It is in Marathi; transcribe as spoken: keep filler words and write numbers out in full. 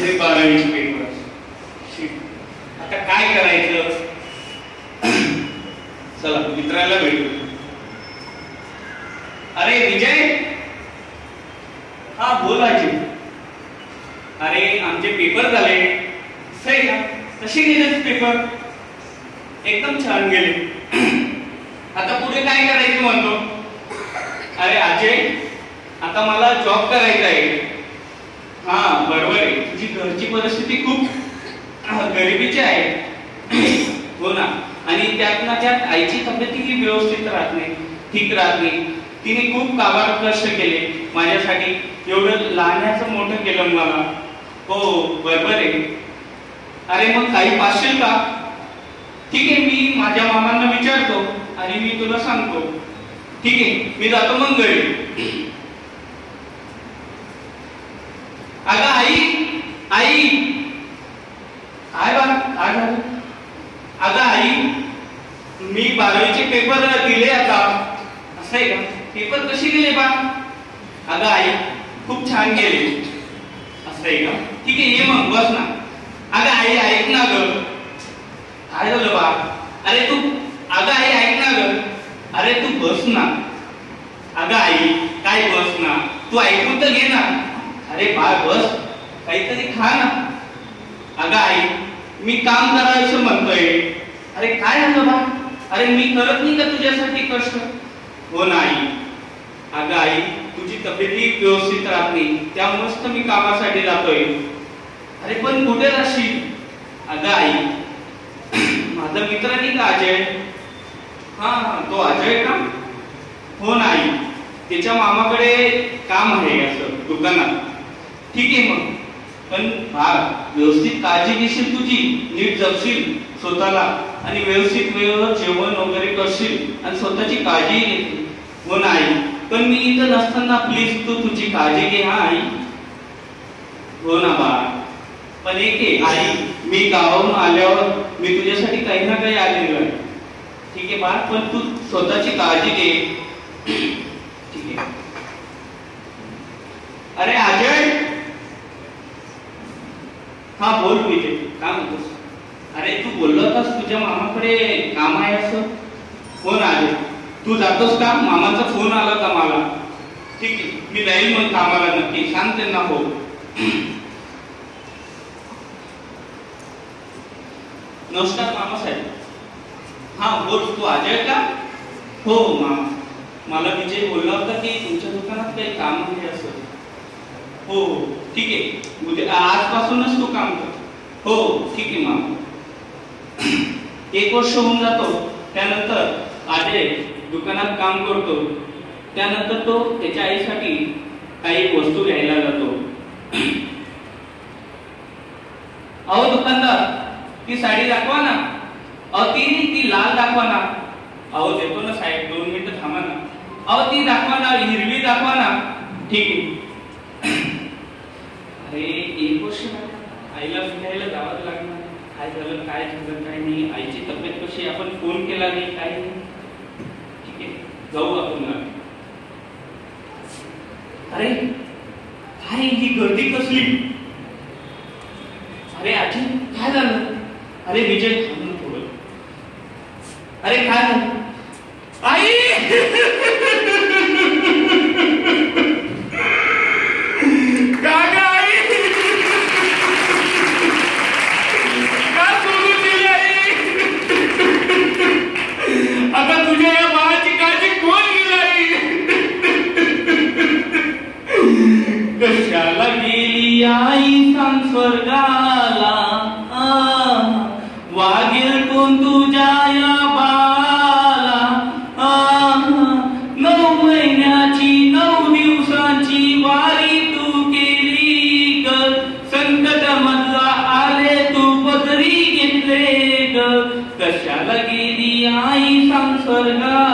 ते बारावीचे पेपर. आता काय करायचं? चला मित्राला भेटू. अरे विजय, हा बोलायचे. अरे आमचे पेपर झाले. सही का? कसे गेले पेपर? एकदम छान गेले. आता पुढे काय करायचं म्हणतो? अरे अजय, आता मला जॉब करायचा आहे. हा बरोबर आहे, तुझी घरची परिस्थिती खूप गरिबीची आहे. हो ना, आणि त्यात ना त्यात आईची तब्येतही व्यवस्थित राहत नाही, ठीक राहत नाही. तिने खूप काबाड कष्ट केले माझ्यासाठी, एवढं लहानाचं मोठं केलं मला. हो बरोबर आहे. अरे मग काही पाचशील का? ठीक आहे, मी माझ्या मामांना विचारतो आणि मी तुला सांगतो. ठीक आहे, मी जातो मग घरी. अगं आई, आई काय बा काय झालं? अगं आई, मी बारावीचे पेपर दिले आता. असं आहे का? पेपर कसे गेले बा? अगं आई, खूप छान गेले. असं आहे का? ठीक आहे, ये मग बस ना. अगं आई ऐक ना ग. काय झालं बा? अरे तू, अगं आई ऐक ना ग. अरे तू बस ना. अगं आई काय बस ना, तू ऐकून तर घे ना. अरे बाळ बस, काहीतरी खा ना. अगं आई, मी काम करायचं म्हणतोय. अरे काय झालं बा? अरे मी करत नाही का तुझ्यासाठी कष्ट? हो नाही. अगं आई, तुझी तब्येतही व्यवस्थित राहत नाही, त्यामुळेच तर मी कामासाठी जातोय. अरे पण कुठे राहशील? अगं आई, माझा मित्र नाही का अजय? हा तो अजय का? हो नाही, त्याच्या मामाकडे काम आहे असं दुकानात. ठीक आहे मग, पण बाळ व्यवस्थित काळजी घेशील तुझी, नीट जपशील स्वतःला आणि व्यवस्थित वेळेवर जेवण वगैरे करशील आणि स्वतःची काळजी घेशील. हो नाही, पण मी इथं नसताना प्लीज तू तुझी काळजी घे हा आई. हो ना बाळ, पण एक आहे आई, मी गावाहून आल्यावर मी तुझ्यासाठी काही ना काही आलेलो आहे. ठीक आहे बाळ, पण तू स्वतःची काळजी घे. ठीक आहे. अरे अजय, हा बोल विजय, काय म्हणतोस? अरे तू बोललो होतास तुझ्या मामाकडे काम आहे असं. हो ना अजय, तू जातोस का? मामाचा फोन आला का मला. ठीक आहे, मी जाईल मग कामाला नक्की, सांग त्यांना. हो नमस्कार मामा साहेब. हा बोल, तू अजय का? हो मामा, मला विजय बोलला होता की तुमच्या दुकानात काही काम आहे असं. हो ठीक आहे, उद्या आजपासूनच तू काम कर. हो ठीक आहे मामा. एक वर्ष होऊन जातो, त्यानंतर अजय दुकानात काम करतो. त्यानंतर तो त्याच्या आईसाठी काही वस्तू घ्यायला जातो. अहो दुकानदार, ती साडी दाखवा ना. अहो ती ती लाल दाखवा ना. अहो देतो ना साहेब, दोन मिनिटं थांबा ना. अहो ती दाखवा ना, हिरवी दाखवा ना. ठीक आहे. अरे एक वर्ष आईला भेटायला जावंच लागणार. काय झालं काय झालं काय नाही, आईची तब्येत कशी, आपण फोन केला नाही काय नाही. ठीक आहे, जाऊ आपण. अरे काय ही गर्दी कसली? अरे आजी काय झालं? अरे विजय थांब ना थोडं. अरे काय झालं? आई आता तुझ्या या बाळाची काळजी कोण घेईल? कशाला गेली आई सांग स्वर्गाला, वागेल कोण तुझ्या या बाळाला. नऊ महिन्याची नऊ दिवसांची वारी तू केली ग, संकट मधला आले तू पदरी घेतले ग. कशाला गेली आई सांग स्वर्गाला.